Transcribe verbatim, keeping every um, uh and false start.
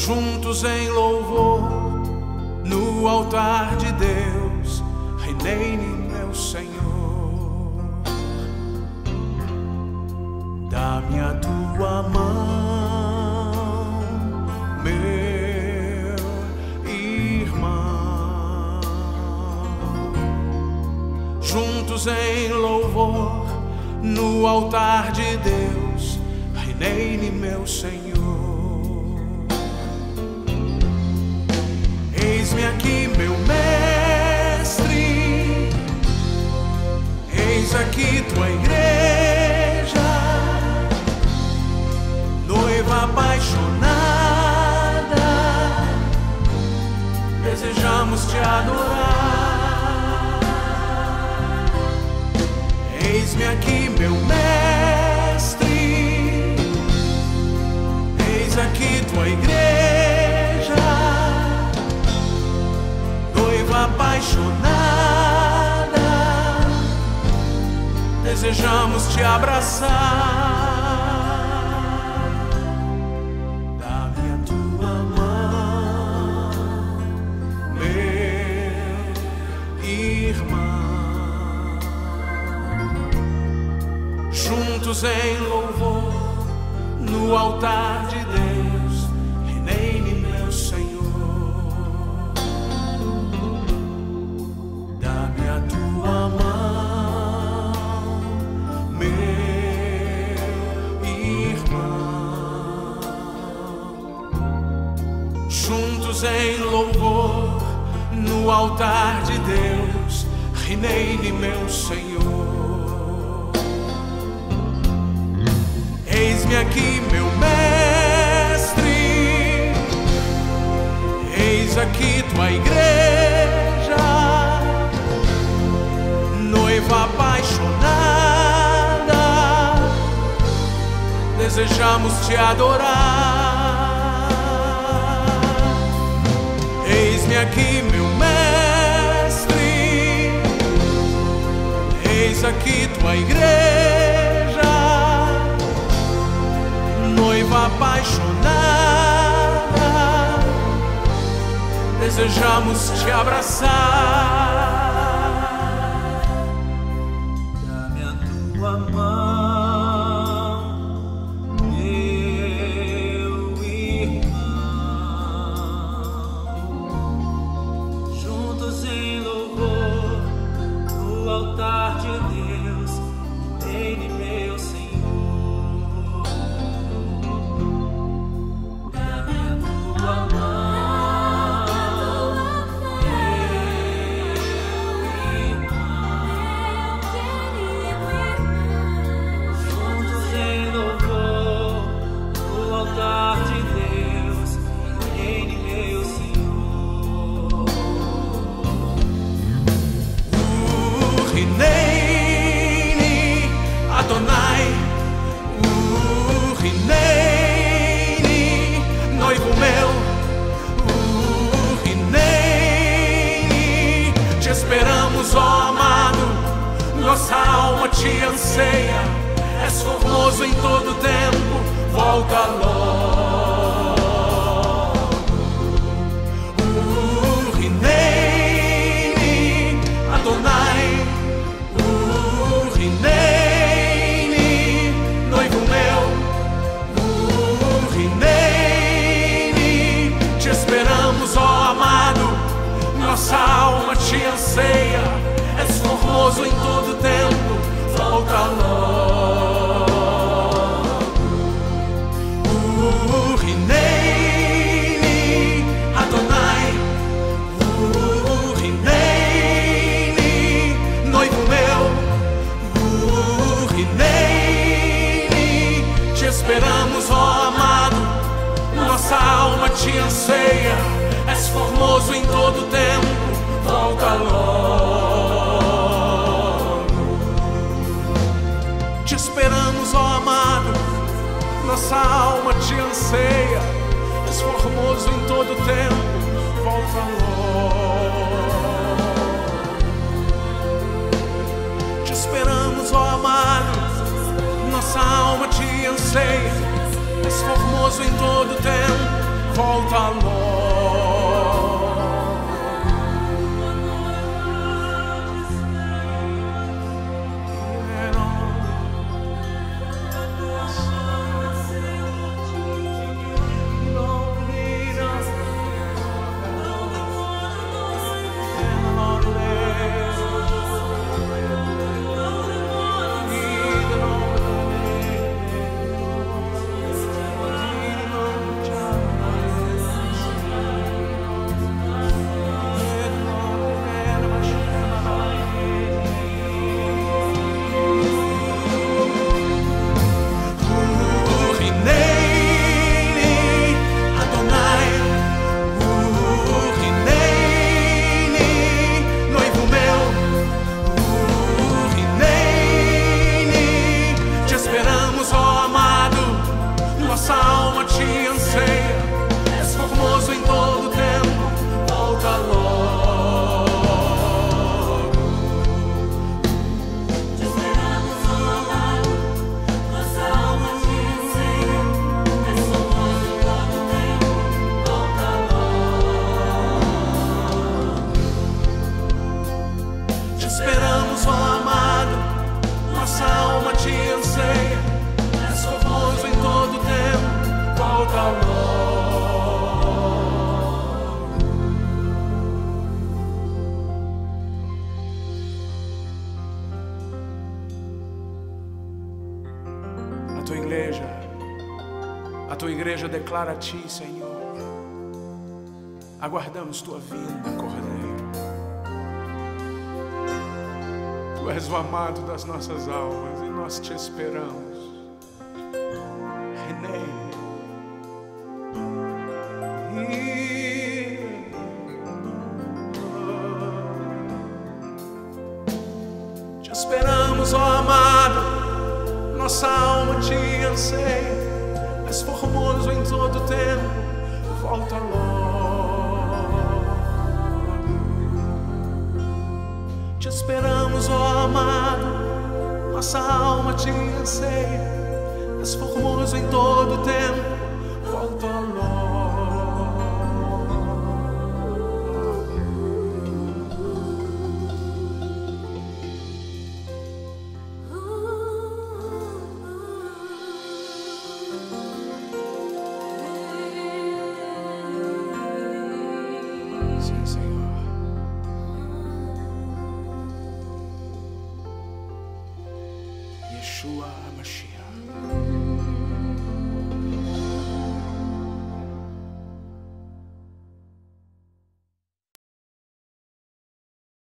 juntos em louvor, no altar de Deus, reinei-me, meu Senhor. Dá-me a tua mão, meu irmão, juntos em louvor, no altar de Deus, reinei-me, meu Senhor. Eis-me aqui, meu mestre, eis aqui tua igreja, noiva apaixonada, desejamos te adorar. Eis-me aqui, meu mestre, eis aqui tua igreja, noiva apaixonada, desejamos te abraçar. Dá-me a tua mão, meu irmão, juntos em louvor, no altar de Deus, reinei-me, meu Senhor. Dá-me a tua mão, meu irmão, juntos em louvor, no altar de Deus, reinei-me, meu Senhor. Eis-me aqui, meu mestre, eis aqui tua igreja, noiva apaixonada, desejamos te adorar. Eis-me aqui, meu mestre, eis aqui tua igreja, noiva apaixonada, desejamos te abraçar. Dá-me a tua mão, meu irmão, juntos em louvor, no altar de Deus, reinei-me, meu Senhor. Esperamos, ó amado, nossa alma te anseia, és formoso em todo tempo, volta logo. Urineini, Adonai, Urineini, noivo meu, Urineini, te esperamos, ó amado, nossa alma te anseia, és formoso em todo tempo, volta logo. Urineini, Adonai, Urineini, noivo meu, Urineini, te esperamos, ó amado, nossa alma te anseia, és formoso em todo tempo, volta logo. Te esperamos, ó amado, nossa alma te anseia, és formoso em todo tempo, volta logo. Te esperamos, ó amado, nossa alma te anseia, és formoso em todo tempo, volta volta logo. Nossa alma te anseia, és formoso em todo tempo, volta logo. Te esperamos, ó amado, nossa alma te anseia, és formoso em todo tempo, volta logo. Te esperamos, ó amado, nossa alma te anseia, és formoso em todo tempo, volta logo. A tua igreja, a tua igreja declara a ti, Senhor, aguardamos tua vinda, Cordeiro. Tu és o amado das nossas almas e nós te esperamos. Renei. Te esperamos, ó amado, nossa alma te anseia, és formoso em todo tempo, volta logo. Te esperamos, ó amado, nossa alma te anseia, és formoso em todo tempo, volta logo. Sim, Senhor.